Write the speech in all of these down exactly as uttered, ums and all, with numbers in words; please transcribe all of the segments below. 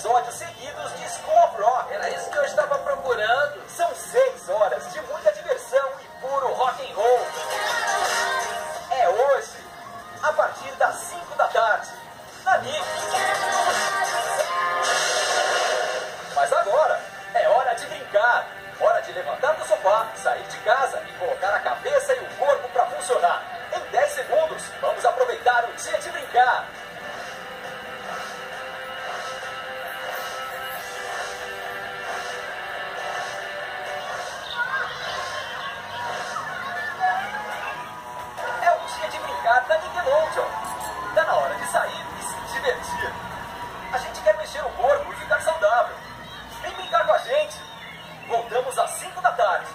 episódios seguidos de School of Rock. Era isso que eu estava procurando. São seis horas de muita diversão e puro rock and roll. É hoje, a partir das cinco da tarde, na Nick. Mas agora é hora de brincar. Hora de levantar do sofá, sair de casa e colocar a cabeça e o corpo para funcionar. Em dez segundos, vamos aproveitar o dia de brincar. É o dia de brincar da Nickelodeon. Tá na hora de sair e se divertir. A gente quer mexer o corpo e ficar saudável. Vem brincar com a gente. Voltamos às cinco da tarde.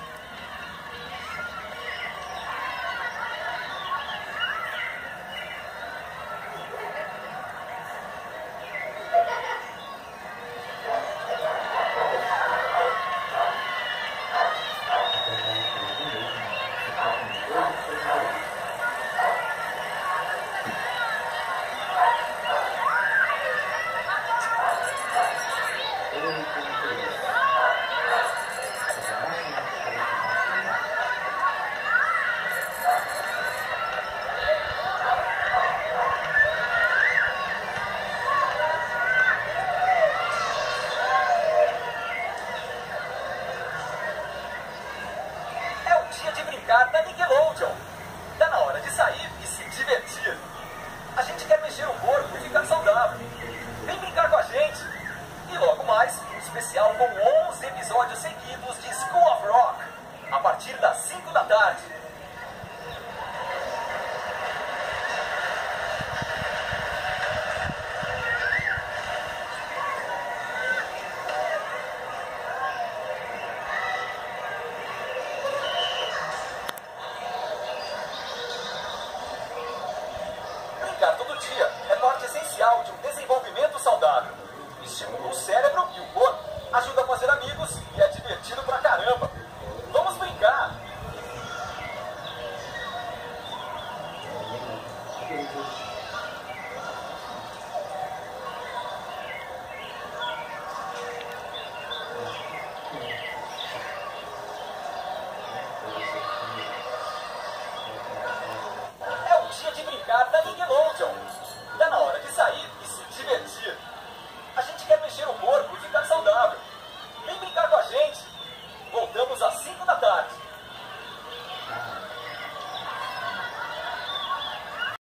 Da Nickelodeon. Tá na hora de sair e se divertir. A gente quer mexer o corpo e ficar saudável. Vem brincar com a gente. E logo mais, um especial com onze episódios seguidos de School of Rock, a partir das cinco da tarde. Brincar todo dia é parte essencial de um desenvolvimento saudável. Estimula o cérebro e o corpo, ajuda a fazer amigos e é divertido pra caramba.